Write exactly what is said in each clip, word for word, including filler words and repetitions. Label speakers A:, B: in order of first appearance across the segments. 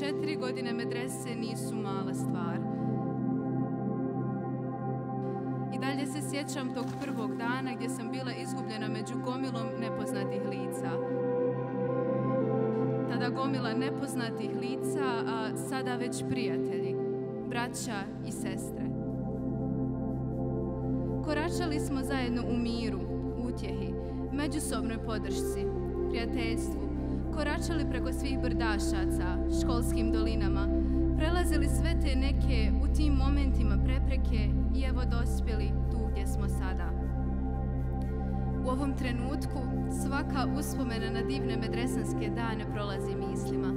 A: četiri godine medrese nisu mala stvar. I dalje se sjećam tog prvog dana gdje sam bila izgubljena među gomilom nepoznatih lica. Tada gomila nepoznatih lica, a sada već prijatelji, braća i sestre. Koračali smo zajedno u miru, utjehi, međusobnoj podršci, prijateljstvu, koračali preko svih brdašaca, školskim dolinama, prelazili sve te neke u tim momentima prepreke i evo dospjeli tu gdje smo sada. U ovom trenutku svaka uspomena na divne medresanske dane prolazi mislima.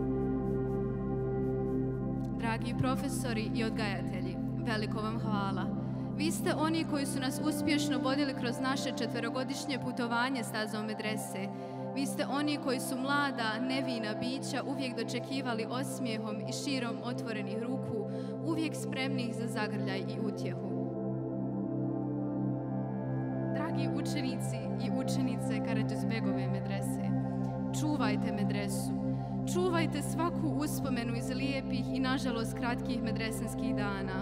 A: Dragi profesori i odgajatelji, veliko vam hvala. Vi ste oni koji su nas uspješno vodili kroz naše četverogodišnje putovanje stazom medrese. Vi ste oni koji su mlada, nevina bića uvijek dočekivali osmijehom i širom otvorenih ruku, uvijek spremnih za zagrljaj i utjehu. Dragi učenici i učenice Karađozbegove medrese, čuvajte medresu, čuvajte svaku uspomenu iz lijepih i nažalost kratkih medresanskih dana.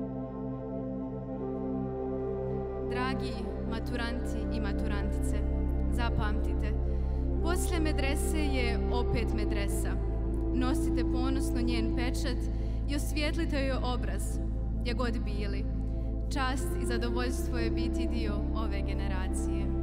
A: Dragi maturanti i maturantice, zapamtite, poslije medrese je opet medresa. Nosite ponosno njen pečat i osvijetlite joj obraz, gdje god bili. Čast i zadovoljstvo je biti dio ove generacije.